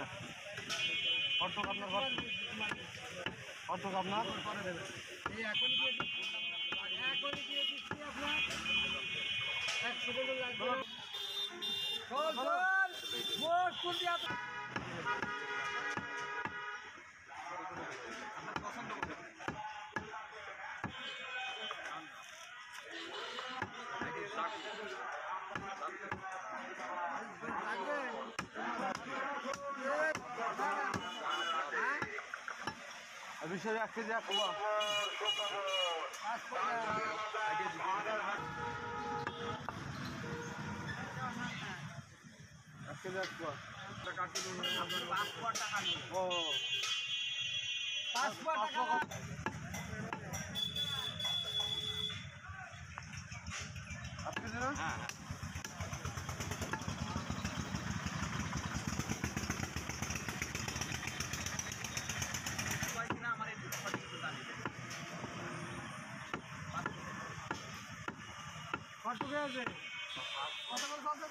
না কত আপনার কত আপনার এই এখনই দিয়ে দিচ্ছি আপনার 1 সেকেন্ড লাগবে চল মোট কোন দিয়া আপনার পছন্দ করতে বিষয় 1 কেজি 1 কিলো 1 কেজি 1 কিলো ও 5 টাকা আপনি দিন হ্যাঁ কত আছে কত করে চলছে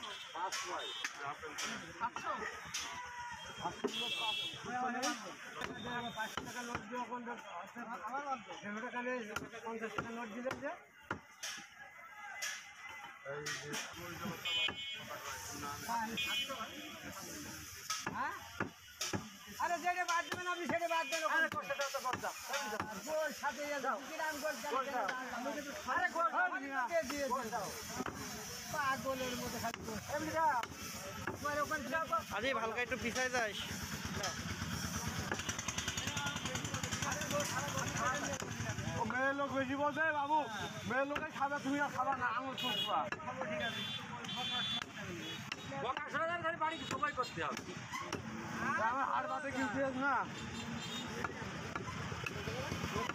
500 টাকা নোট দিয়ে কোন আমার লাগবে 100 টাকা নিয়ে 50 টাকা নোট দিলেন যে হ্যাঁ আরে যেটা বাদ দেবেন আপনি সেটা বাদ দেন আরে কষ্টটা তো বাদ দাও গোল সাথে যাও কি নাম গোল দাও আমি কিন্তু আরে গোল দিয়ে দাও পাগলের মধ্যে খালি গোল এমনি দাও তোমার ওখানে যাও আরে হালকা একটু পিছায় যাস ও মেয়ে লোক বেশি বলছে বাবু মেয়ে লোকে খাবে তুমি আর খাবা না আঙুল চুষবা ঠিক আছে বকা সাজার খালি বাড়ি সবাই করতে হবে আমার হাড় বাতে কিনতে না